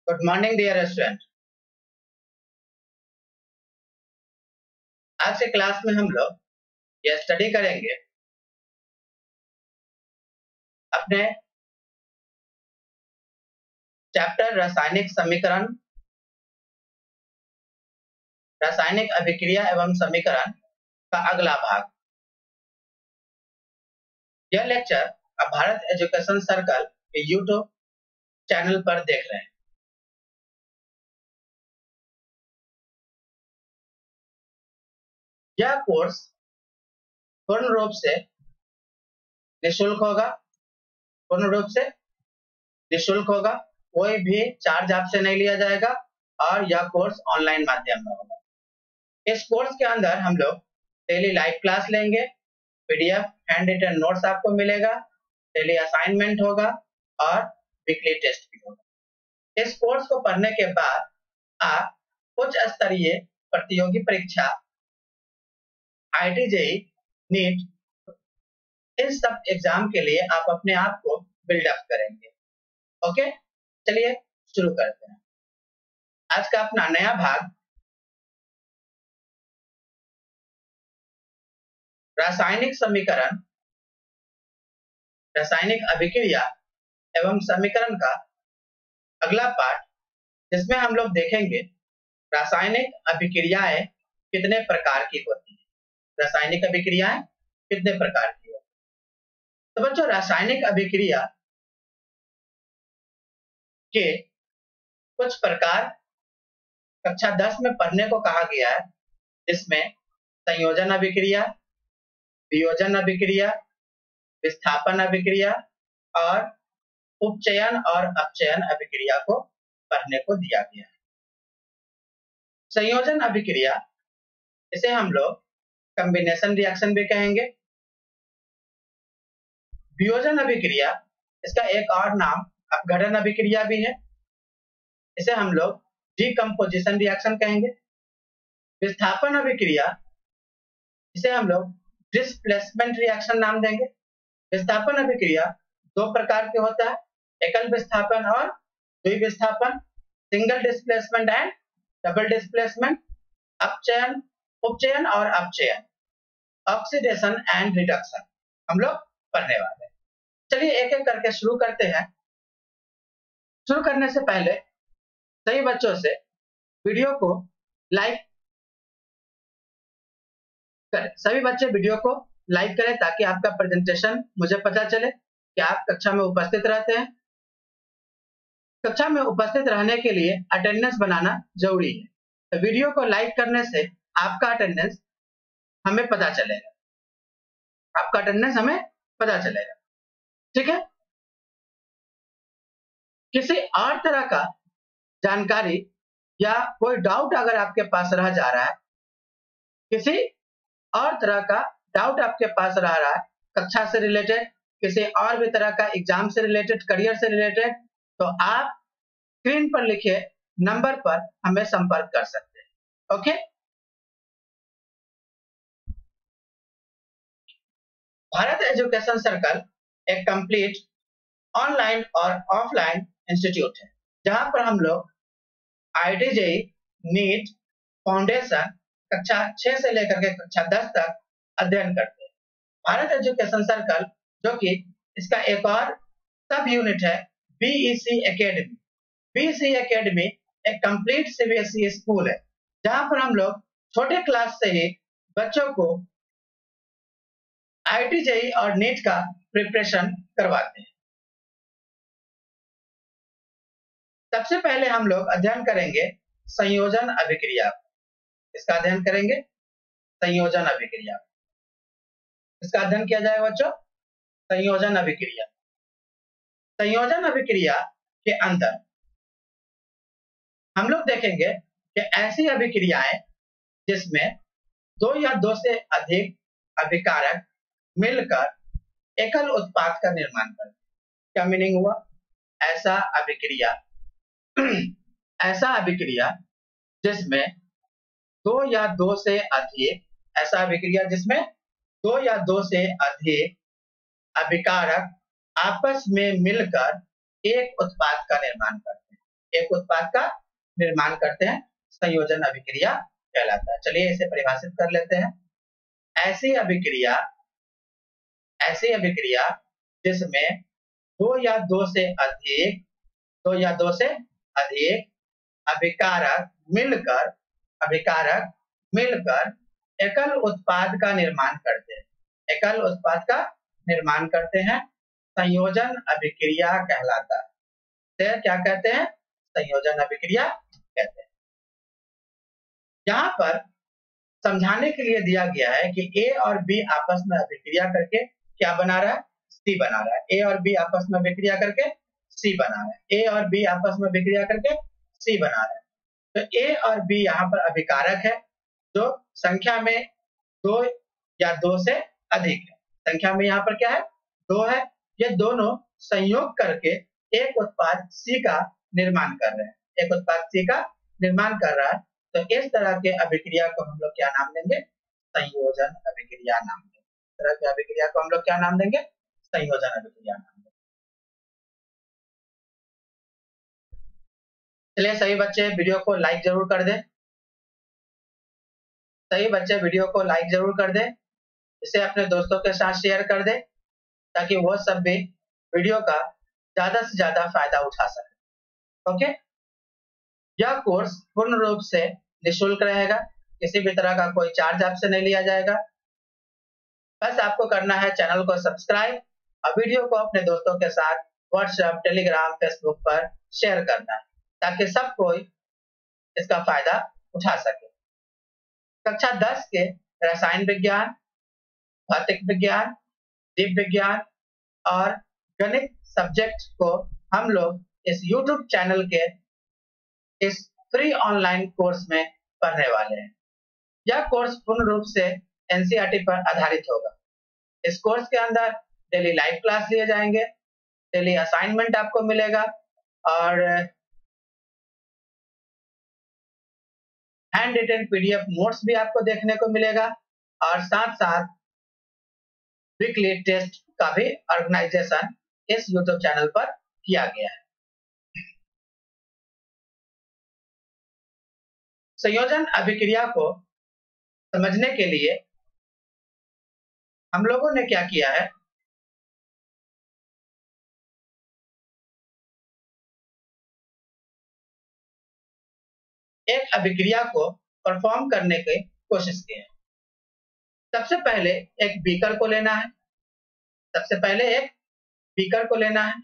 Good morning dear student. आज के class में हम लोग यह स्टडी करेंगे अपने चैप्टर रासायनिक समीकरण, रासायनिक अभिक्रिया एवं समीकरण का अगला भाग। यह लेक्चर आप भारत एजुकेशन सर्कल के यूट्यूब चैनल पर देख रहे हैं। यह कोर्स पूर्ण रूप से निःशुल्क होगा, कोई भी चार्ज आपसे नहीं लिया जाएगा और यह कोर्स ऑनलाइन माध्यम में होगा। इस कोर्स के अंदर हम लोग डेली लाइव क्लास लेंगे, पीडीएफ हैंड रिटन नोट्स आपको मिलेगा, डेली असाइनमेंट होगा और वीकली टेस्ट भी होगा। इस कोर्स को पढ़ने के बाद आप उच्च स्तरीय प्रतियोगी परीक्षा, आईआईटी जेईई, नीट, इन सब एग्जाम के लिए आप अपने आप को बिल्डअप करेंगे। ओके, चलिए शुरू करते हैं आज का अपना नया भाग, रासायनिक समीकरण, रासायनिक अभिक्रिया एवं समीकरण का अगला पार्ट, जिसमें हम लोग देखेंगे रासायनिक अभिक्रियाएं कितने प्रकार की होती हैं। रासायनिक अभिक्रियाएं कितने प्रकार की होती हैं। तो बच्चों, रासायनिक अभिक्रिया के कुछ प्रकार कक्षा 10 में पढ़ने को कहा गया है, जिसमें संयोजन अभिक्रिया, वियोजन अभिक्रिया, विस्थापन अभिक्रिया और उपचयन और अपचयन अभिक्रिया को पढ़ने को दिया गया है। संयोजन अभिक्रिया, इसे हम लोग कॉम्बिनेशन रिएक्शन भी कहेंगे। वियोजन अभिक्रिया, इसका एक और नाम अपघटन अभिक्रिया भी है, इसे हम लोग डीकम्पोजिशन रिएक्शन कहेंगे। विस्थापन अभिक्रिया, इसे हम लोग डिस्प्लेसमेंट रिएक्शन नाम देंगे। विस्थापन अभिक्रिया दो प्रकार के होता है, एकल विस्थापन और द्विविस्थापन, single displacement and double displacement. अपचयन, उपचयन और अपचयन, ऑक्सीडेशन एंड रिडक्शन हम लोग पढ़ने वाले हैं। चलिए एक एक करके शुरू करते हैं। शुरू करने से पहले सभी बच्चों से वीडियो को लाइक करें, सभी बच्चे वीडियो को लाइक करें ताकि आपका प्रेजेंटेशन मुझे पता चले कि आप कक्षा में उपस्थित रहते हैं। कक्षा में उपस्थित रहने के लिए अटेंडेंस बनाना जरूरी है, तो वीडियो को लाइक करने से आपका अटेंडेंस हमें पता चलेगा, आपका अटेंडेंस हमें पता चलेगा। ठीक है, किसी और तरह का जानकारी या कोई डाउट अगर आपके पास रह जा रहा है, किसी और तरह का डाउट आपके पास रह रहा है, कक्षा से रिलेटेड, किसी और भी तरह का एग्जाम से रिलेटेड, करियर से रिलेटेड, तो आप स्क्रीन पर लिखे नंबर पर हमें संपर्क कर सकते हैं। ओके, भारत एजुकेशन सर्कल एक कंप्लीट ऑनलाइन और ऑफलाइन इंस्टीट्यूट है, जहां पर हम लोग आईआईटी जेईई, नीट, फाउंडेशन कक्षा 6 से लेकर के कक्षा 10 तक अध्ययन करते हैं। भारत एजुकेशन सर्कल, जो कि इसका एक और सब यूनिट है, बीईसी एकेडमी। बीईसी एकेडमी एक कंप्लीट सीबीएसई स्कूल है, जहां पर हम लोग छोटे क्लास से ही बच्चों को आईआईटी जेईई और नीट का प्रिपरेशन करवाते हैं। सबसे पहले हम लोग अध्ययन करेंगे संयोजन अभिक्रिया। इसका अध्ययन करेंगे संयोजन अभिक्रिया। इसका अध्ययन किया जाएगा बच्चों, संयोजन अभिक्रिया। संयोजन अभिक्रिया के अंदर हम लोग देखेंगे कि ऐसी अभिक्रियाएं जिसमें दो या दो से अधिक अभिकारक मिलकर एकल उत्पाद का निर्माण करते हैं। क्या मीनिंग हुआ? ऐसा अभिक्रिया ऐसा अभिक्रिया जिसमें दो या दो से अधिक, ऐसा अभिक्रिया जिसमें दो या दो से अधिक अभिकारक आपस में मिलकर एक उत्पाद का निर्माण करते हैं, एक उत्पाद का निर्माण करते हैं, संयोजन अभिक्रिया कहलाता है। चलिए इसे परिभाषित कर लेते हैं। ऐसी अभिक्रिया जिसमें दो या दो से अधिक अभिकारक मिलकर एकल उत्पाद का निर्माण करते हैं, संयोजन अभिक्रिया कहलाता है। तो क्या कहते हैं? संयोजन अभिक्रिया कहते हैं। यहाँ पर समझाने के लिए दिया गया है कि ए और बी आपस में अभिक्रिया करके क्या बना रहा है? सी बना रहा है। ए और बी आपस में अभिक्रिया करके सी बना रहा है। ए और बी आपस में अभिक्रिया करके सी बना रहा है। तो ए और बी यहाँ पर अभिकारक है, जो संख्या में दो या दो से अधिक है। संख्या में यहाँ पर क्या है? दो है। ये दोनों संयोग करके एक उत्पाद सी का निर्माण कर रहे हैं। तो इस तरह के अभिक्रिया को हम लोग क्या नाम देंगे? संयोजन अभिक्रिया नाम देंगे। इस तरह के अभिक्रिया को हम लोग क्या नाम देंगे? संयोजन अभिक्रिया नाम देंगे। चलिए सभी बच्चे वीडियो को लाइक जरूर कर दें। इसे अपने दोस्तों के साथ शेयर कर दें, ताकि वो सब भी वीडियो का ज्यादा से ज्यादा फायदा उठा सके। ओके, यह कोर्स पूर्ण रूप से निःशुल्क रहेगा। किसी भी तरह का कोई चार्ज आपसे नहीं लिया जाएगा। बस आपको करना है चैनल को सब्सक्राइब और वीडियो को अपने दोस्तों के साथ व्हाट्सएप, टेलीग्राम, फेसबुक पर शेयर करना है, ताकि सब कोई इसका फायदा उठा सके। कक्षा 10 के रसायन विज्ञान, भौतिक विज्ञान, जीव विज्ञान और गणित सब्जेक्ट को हम लोग इस YouTube चैनल के इस फ्री ऑनलाइन कोर्स में पढ़ने वाले हैं। यह कोर्स पूर्ण रूप से एनसीईआरटी पर आधारित होगा। इस कोर्स के अंदर डेली लाइव क्लास लिए जाएंगे, डेली असाइनमेंट आपको मिलेगा और हैंड रिटन पीडीएफ नोट्स भी आपको देखने को मिलेगा, और साथ साथ वीकली टेस्ट का भी ऑर्गेनाइजेशन इस YouTube चैनल पर किया गया है। संयोजन अभिक्रिया को समझने के लिए हम लोगों ने क्या किया है? एक अभिक्रिया को परफॉर्म करने की कोशिश की है। सबसे पहले एक बीकर को लेना है।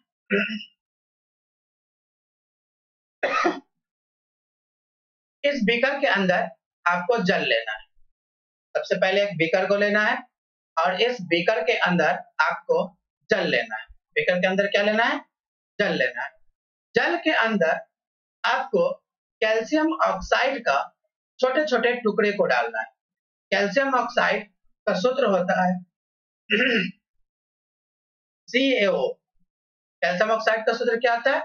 इस बीकर के अंदर आपको जल लेना है। सबसे पहले एक बीकर को लेना है और इस बीकर के अंदर आपको जल लेना है। बीकर के अंदर क्या लेना है? जल लेना है। जल के अंदर आपको कैल्शियम ऑक्साइड का छोटे छोटे टुकड़े को डालना है। कैल्शियम ऑक्साइड का सूत्र होता है CaO। कैल्शियम ऑक्साइड का सूत्र क्या आता है?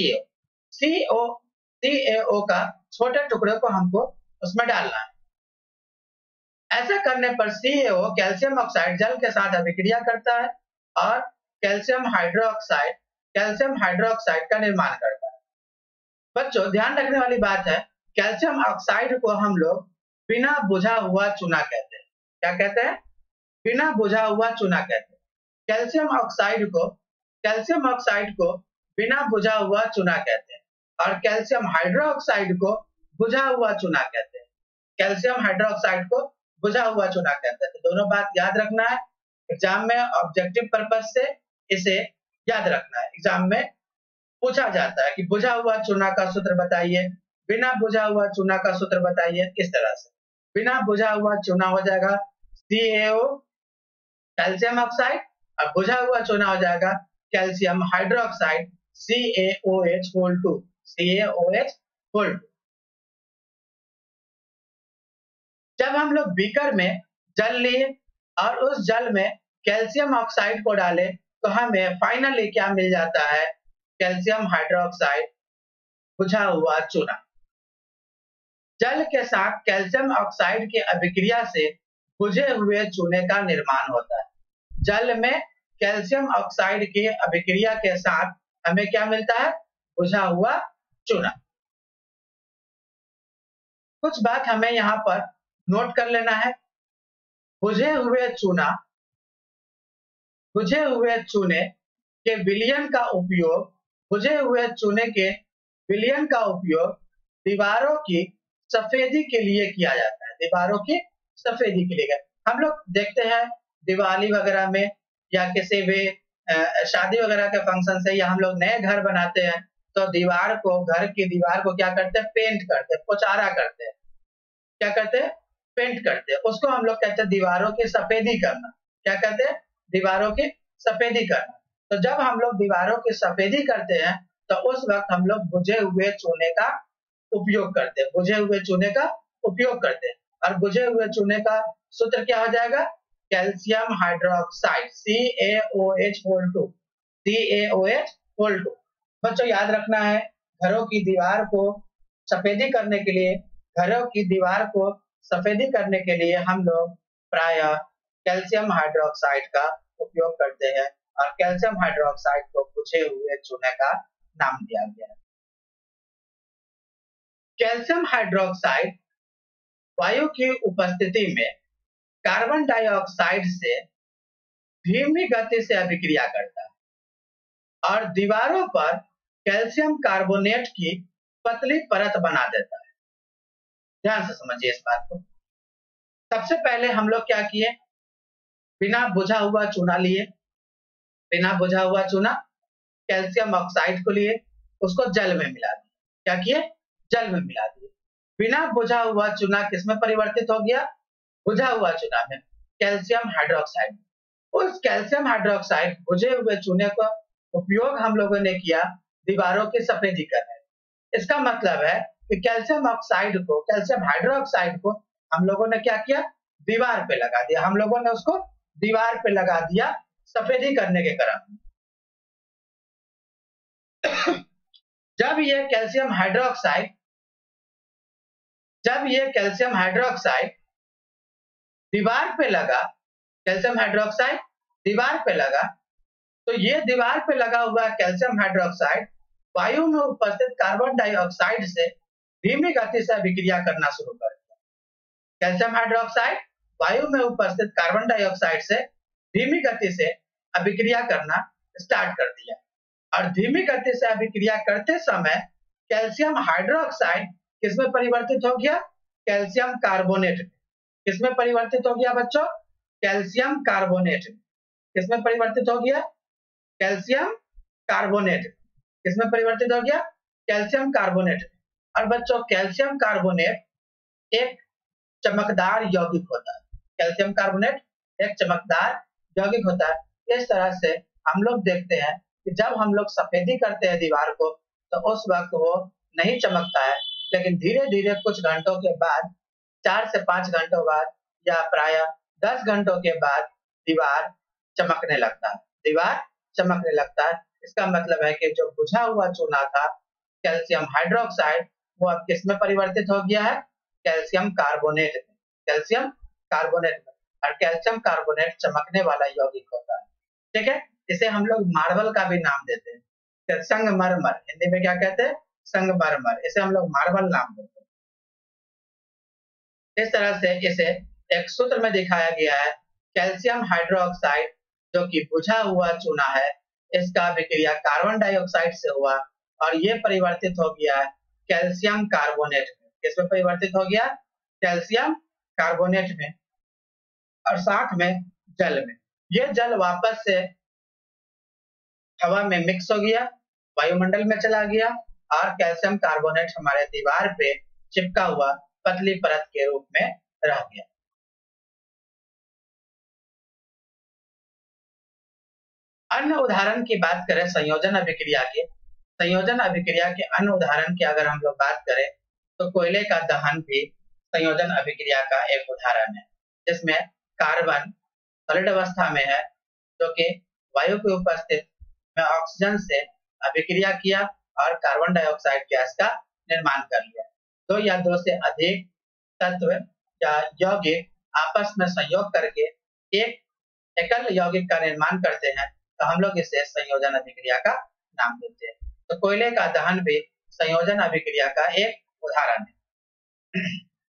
CaO का छोटे टुकड़े को हमको उसमें डालना है। ऐसा करने पर CaO कैल्शियम ऑक्साइड जल के साथ अभिक्रिया करता है और कैल्शियम हाइड्रोक्साइड का निर्माण करता है। बच्चों ध्यान रखने वाली बात है, कैल्शियम ऑक्साइड को हम लोग बिना बुझा हुआ चूना कहते हैं। क्या कहते हैं? बिना बुझा हुआ चूना कहते हैं। कैल्शियम ऑक्साइड को बिना बुझा हुआ चूना कहते हैं और कैल्शियम हाइड्रोक्साइड को बुझा हुआ चूना कहते हैं। तो दोनों बात याद रखना है। एग्जाम में ऑब्जेक्टिव पर्पज से इसे याद रखना है। एग्जाम में पूछा जाता है कि बुझा हुआ चूना का सूत्र बताइए, बिना बुझा हुआ चूना का सूत्र बताइए। इस तरह से बिना बुझा हुआ चूना हो जाएगा CaO कैल्शियम ऑक्साइड और बुझा हुआ चूना हो जाएगा कैल्शियम हाइड्रोक्साइड CaOH2। जब हम लोग बीकर में जल लिए और उस जल में कैल्शियम ऑक्साइड को डाले तो हमें फाइनली क्या मिल जाता है? कैल्शियम हाइड्रोक्साइड बुझा हुआ चूना। जल के साथ कैल्शियम ऑक्साइड की अभिक्रिया से बुझे हुए चूने का निर्माण होता है। जल में कैल्शियम ऑक्साइड की अभिक्रिया के साथ हमें क्या मिलता है? बुझा हुआ चूना। कुछ बात हमें यहाँ पर नोट कर लेना है। बुझे हुए चूने के विलयन का उपयोग बुझे हुए चूने के विलयन का उपयोग दीवारों की सफेदी के लिए किया जाता है। दीवारों की सफेदी के लिए हम लोग देखते हैं दिवाली वगैरह में या किसी भी शादी वगैरह के फंक्शन से, या हम लोग नए घर बनाते हैं तो घर की दीवार को क्या करते हैं, पेंट करते हैं, पोचारा करते हैं। क्या करते हैं, पेंट करते हैं। उसको हम लोग कहते हैं दीवारों की सफेदी करना। क्या कहते हैं, दीवारों की सफेदी करना। तो जब हम लोग दीवारों की सफेदी करते हैं तो उस वक्त हम लोग बुझे हुए चूने का उपयोग करते हैं। बुझे हुए चूने का उपयोग करते हैं। और बुझे हुए चूने का सूत्र क्या हो जाएगा, कैल्शियम हाइड्रोक्साइड CaOH2। CaOH2। बच्चों याद रखना है, घरों की दीवार को सफेदी करने के लिए हम लोग प्रायः कैल्शियम हाइड्रोक्साइड का उपयोग करते हैं। और कैल्शियम हाइड्रोक्साइड को बुझे हुए चूने का नाम दिया गया है। कैल्शियम हाइड्रोक्साइड वायु की उपस्थिति में कार्बन डाइऑक्साइड से धीमी गति से अभिक्रिया करता है और दीवारों पर कैल्शियम कार्बोनेट की पतली परत बना देता है। ध्यान से समझिए इस बात को। सबसे पहले हम लोग क्या किए, बिना बुझा हुआ चूना कैल्शियम ऑक्साइड को लिए, उसको जल में मिला दिया। क्या किए, जल में मिला दिए। बिना बुझा हुआ चूना किसमें परिवर्तित हो गया, बुझा हुआ चूना में, कैल्शियम हाइड्रोक्साइड। उस कैल्शियम हाइड्रोक्साइड बुझे हुए चूने का उपयोग हम लोगों ने किया दीवारों की सफेदी करने। इसका मतलब है कि कैल्शियम हाइड्रोक्साइड को हम लोगों ने क्या किया, दीवार पे लगा दिया। हम लोगों ने उसको दीवार पे लगा दिया सफेदी करने के क्रम में। जब ये कैल्शियम हाइड्रोक्साइड दीवार पे लगा, तो ये दीवार पे लगा हुआ कैल्शियम हाइड्रोक्साइड वायु में उपस्थित कार्बन डाइऑक्साइड से धीमी गति से अभिक्रिया करना शुरू कर दिया। कैल्शियम हाइड्रोक्साइड वायु में उपस्थित कार्बन डाइऑक्साइड से धीमी गति से अभिक्रिया करना स्टार्ट कर दिया। और धीमी गति से अभिक्रिया करते समय कैल्शियम हाइड्रोक्साइड किसमें परिवर्तित हो गया, कैल्शियम कार्बोनेट में। किसमें परिवर्तित हो गया बच्चों, कैल्शियम कार्बोनेट में। किसमें परिवर्तित हो गया, कैल्शियम कार्बोनेट। किसमें परिवर्तित हो गया, कैल्शियम कार्बोनेट। और बच्चों कैल्शियम कार्बोनेट एक चमकदार यौगिक होता है। कैल्शियम कार्बोनेट एक चमकदार यौगिक होता है। इस तरह से हम लोग देखते हैं कि जब हम लोग सफेदी करते हैं दीवार को तो उस वक्त वो नहीं चमकता है, लेकिन धीरे धीरे कुछ घंटों के बाद, 4 से 5 घंटों बाद या प्रायः 10 घंटों के बाद दीवार चमकने लगता है। इसका मतलब है कि जो बुझा हुआ चूना था कैल्शियम हाइड्रोक्साइड, वो अब किसमें परिवर्तित हो गया है, कैल्शियम कार्बोनेट में। और कैल्शियम कार्बोनेट चमकने वाला यौगिक होता है। ठीक है, इसे हम लोग मार्बल का भी नाम देते हैं, संगमरमर। हिंदी में क्या कहते हैं, संगमरमर। इसे हम लोग मार्बल नाम देते हैं। इस तरह से इसे एक सूत्र में दिखाया गया है। कैल्शियम हाइड्रोक्साइड जो कि बुझा हुआ चूना है, इसका अभिक्रिया कार्बन डाइऑक्साइड से हुआ और ये परिवर्तित हो गया कैल्शियम कार्बोनेट में। किसमें परिवर्तित हो गया, कैल्शियम कार्बोनेट में, और साथ में जल में। ये जल वापस से हवा में मिक्स हो गया, वायुमंडल में चला गया और कैल्शियम कार्बोनेट हमारे दीवार पे चिपका हुआ पतली परत के रूप में रह गया। अन्य उदाहरण की बात करें संयोजन अभिक्रिया के अन्य उदाहरण की अगर हम लोग बात करें तो कोयले का दहन भी संयोजन अभिक्रिया का एक उदाहरण है, जिसमें कार्बन सॉलिड अवस्था में है जो कि वायु की उपस्थिति में ऑक्सीजन से अभिक्रिया किया और कार्बन डाइऑक्साइड गैस का निर्माण कर लिया। 2 या 2 से अधिक तत्व या यौगिक आपस में संयोग करके एक एकल यौगिक का निर्माण करते हैं, तो हम लोग इसे संयोजन अभिक्रिया का नाम देते हैं। तो कोयले का दहन भी संयोजन अभिक्रिया का एक उदाहरण है।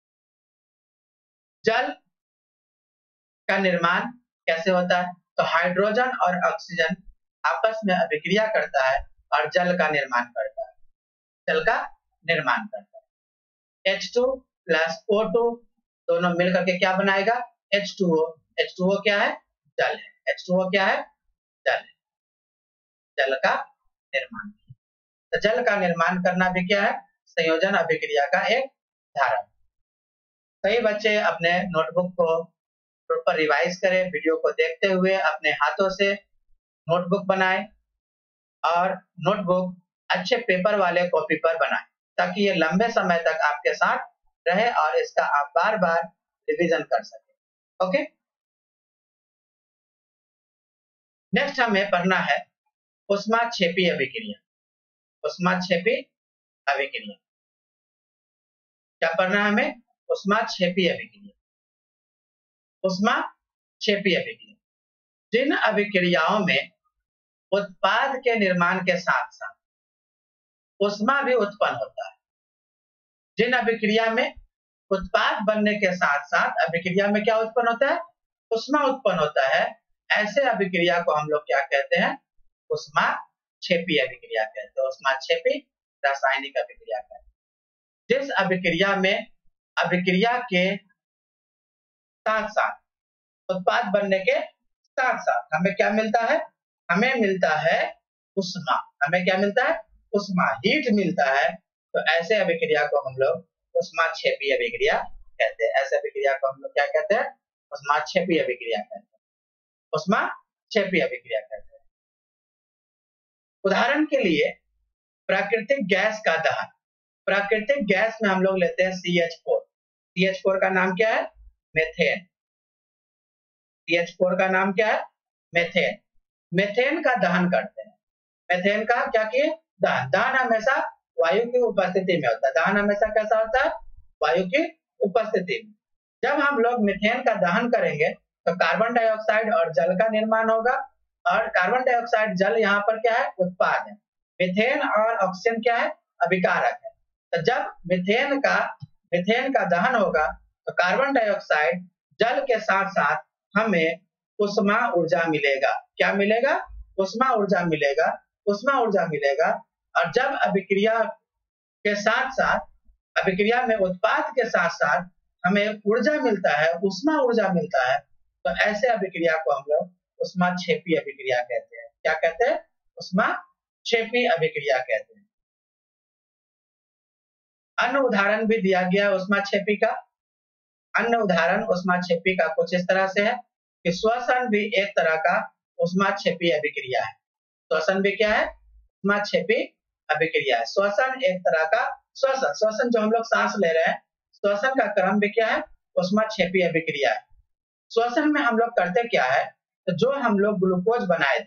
जल का निर्माण कैसे होता है? तो हाइड्रोजन और ऑक्सीजन आपस में अभिक्रिया करता है और जल का निर्माण करता है, जल का निर्माण करता है। H2 प्लस O2 दोनों मिलकर के क्या बनाएगा? H2O। H2O क्या है? जल है। H2O क्या है? जल है। जल का निर्माण। तो जल का निर्माण करना भी क्या है? संयोजन अभिक्रिया का एक उदाहरण। कई बच्चे अपने नोटबुक को प्रॉपर रिवाइज करें, वीडियो को देखते हुए अपने हाथों से नोटबुक बनाएं और नोटबुक अच्छे पेपर वाले कॉपी पर बनाएं ताकि ये लंबे समय तक आपके साथ रहे और इसका आप बार बार रिवीजन कर सकें। ओके, नेक्स्ट हमें पढ़ना है ऊष्माक्षेपी अभिक्रिया। ऊष्माक्षेपी अभिक्रिया क्या पढ़ना है हमें? ऊष्माक्षेपी अभिक्रिया। ऊष्माक्षेपी अभिक्रिया जिन अभिक्रियाओं में उत्पाद के निर्माण के साथ साथ ऊष्मा भी उत्पन्न होता है, जिन अभिक्रिया में उत्पाद बनने के साथ साथ अभिक्रिया में क्या उत्पन्न होता है? ऊष्मा उत्पन्न होता है, ऐसे अभिक्रिया को हम लोग क्या कहते हैं? ऊष्माक्षेपी अभिक्रिया कहते हैं। ऊष्माक्षेपी रासायनिक अभिक्रिया कहते हैं। जिस अभिक्रिया में अभिक्रिया के साथ साथ उत्पाद बनने के साथ साथ हमें क्या मिलता है? हमें मिलता है ऊष्मा। हमें क्या मिलता है? ऊष्मा, हीट मिलता है। तो ऐसे अभिक्रिया को हम लोग ऊष्माक्षेपी अभिक्रिया कहते हैं। ऐसे अभिक्रिया को हम लोग क्या कहते हैं? ऊष्माक्षेपी अभिक्रिया कहते हैं। ऊष्माक्षेपी अभिक्रिया कहते हैं। उदाहरण के लिए प्राकृतिक गैस का दहन। प्राकृतिक गैस में हम लोग लेते हैं CH4। CH4 का नाम क्या है? मेथेन। CH4 का नाम क्या है? मेथेन। मेथेन का दहन करते हैं। मेथेन का क्या किए? दहन। दहन हमेशा वायु की उपस्थिति में होता है। दहन हमेशा कैसा होता है? वायु की उपस्थिति में। जब हम लोग मीथेन का दहन करेंगे तो कार्बन डाइऑक्साइड और जल का निर्माण होगा और कार्बन डाइऑक्साइड जल यहाँ पर क्या है? उत्पाद है। मीथेन और ऑक्सीजन क्या है? अभिकारक है। तो जब मीथेन का दहन होगा तो कार्बन डाइऑक्साइड जल के साथ साथ हमें ऊष्मा ऊर्जा मिलेगा। क्या मिलेगा? ऊष्मा ऊर्जा मिलेगा। ऊष्मा ऊर्जा मिलेगा और जब अभिक्रिया के साथ साथ अभिक्रिया में उत्पाद के साथ साथ हमें ऊर्जा मिलता है, ऊष्मा ऊर्जा मिलता है, तो ऐसे अभिक्रिया को हम लोग ऊष्माक्षेपी अभिक्रिया कहते हैं। क्या कहते हैं? ऊष्माक्षेपी अभिक्रिया कहते हैं। अन्य उदाहरण भी दिया गया ऊष्माक्षेपी का। अन्य उदाहरण ऊष्माक्षेपी का कुछ इस तरह से है कि श्वसन भी एक तरह का ऊष्माक्षेपी अभिक्रिया है। श्वसन भी क्या है? ऊष्माक्षेपी अभिक्रिया है। श्वसन एक तरह का श्वसन जो हम लोग सांस ले रहे हैं, श्वसन का क्रम भी क्या है? ऊष्माक्षेपी अभिक्रिया है। श्वसन में हम लोग करते क्या है? तो जो हम लोग ग्लूकोज बनाए थे,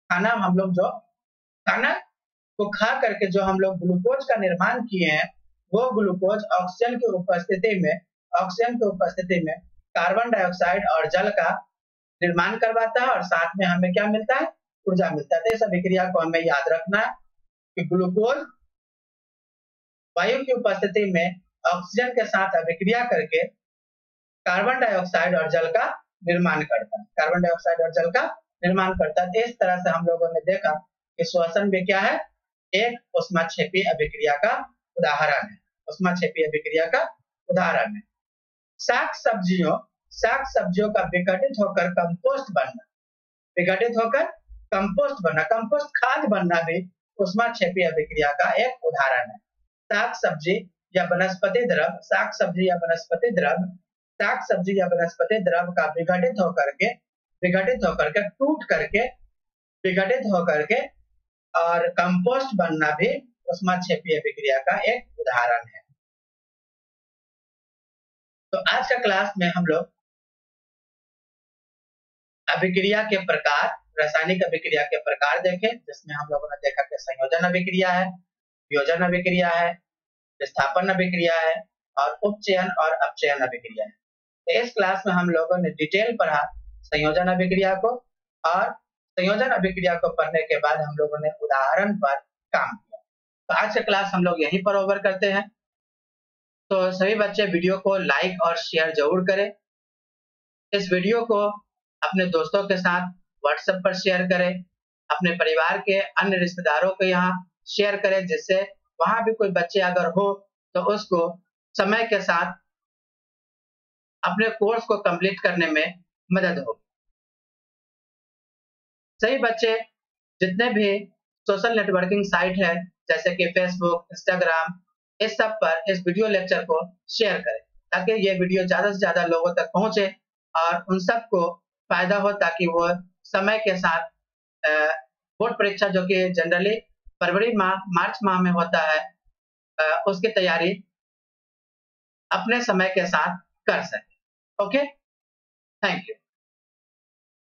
खाना को खा करके जो हम लोग ग्लूकोज का निर्माण किए हैं, वो ग्लूकोज ऑक्सीजन की उपस्थिति में कार्बन डाइऑक्साइड और जल का निर्माण करवाता है और साथ में हमें क्या मिलता है? ऊर्जा मिलता है। तो इस अभिक्रिया को हमें याद रखना है कि ग्लूकोज वायु की उपस्थिति में ऑक्सीजन के साथ अभिक्रिया करके कार्बन डाइऑक्साइड और जल का निर्माण करता है। कार्बन डाइऑक्साइड और जल का निर्माण करता है। इस तरह से हम लोगों ने देखा कि श्वसन भी क्या है? एक ऊष्माक्षेपी अभिक्रिया का उदाहरण है। ऊष्माक्षेपी अभिक्रिया का उदाहरण है। साग सब्जियों का विघटित होकर कंपोस्ट बनना, कंपोस्ट खाद बनना भी ऊष्माक्षेपी अभिक्रिया का एक उदाहरण है। साग सब्जी या वनस्पति द्रव का विघटित होकर के और कंपोस्ट बनना भी ऊष्माक्षेपी अभिक्रिया का एक उदाहरण है। तो आज का क्लास में हम लोग अभिक्रिया के प्रकार, रासायनिक अभिक्रिया के प्रकार देखे, जिसमें हम लोगों ने देखा कि संयोजन अभिक्रिया है, वियोजन अभिक्रिया है, विस्थापन अभिक्रिया है और उपचयन और अपचयन अभिक्रिया है। तो इस क्लास में हम लोगों ने डिटेल पढ़ा संयोजन अभिक्रिया को और संयोजन अभिक्रिया को पढ़ने के बाद हम लोगों ने उदाहरण पर काम किया। तो आज का क्लास हम लोग यहीं पर ओवर करते हैं। तो सभी बच्चे वीडियो को लाइक और शेयर जरूर करें। इस वीडियो को अपने दोस्तों के साथ व्हाट्सएप पर शेयर करें, अपने परिवार के अन्य रिश्तेदारों को यहाँ शेयर करें, जिससे वहाँ भी कोई बच्चे अगर हो तो उसको समय के साथ अपने कोर्स को कंप्लीट करने में मदद हो। सही बच्चे जितने भी सोशल नेटवर्किंग साइट है जैसे कि फेसबुक, इंस्टाग्राम, इस सब पर इस वीडियो लेक्चर को शेयर करें ताकि ये वीडियो ज़्यादा से ज़्यादा लोगों तक पहुंचे और उन सबको फायदा हो, ताकि वो समय के साथ बोर्ड परीक्षा जो कि जनरली फरवरी माह मार्च माह में होता है, उसकी तैयारी अपने समय के साथ कर सके। Okay, thank you.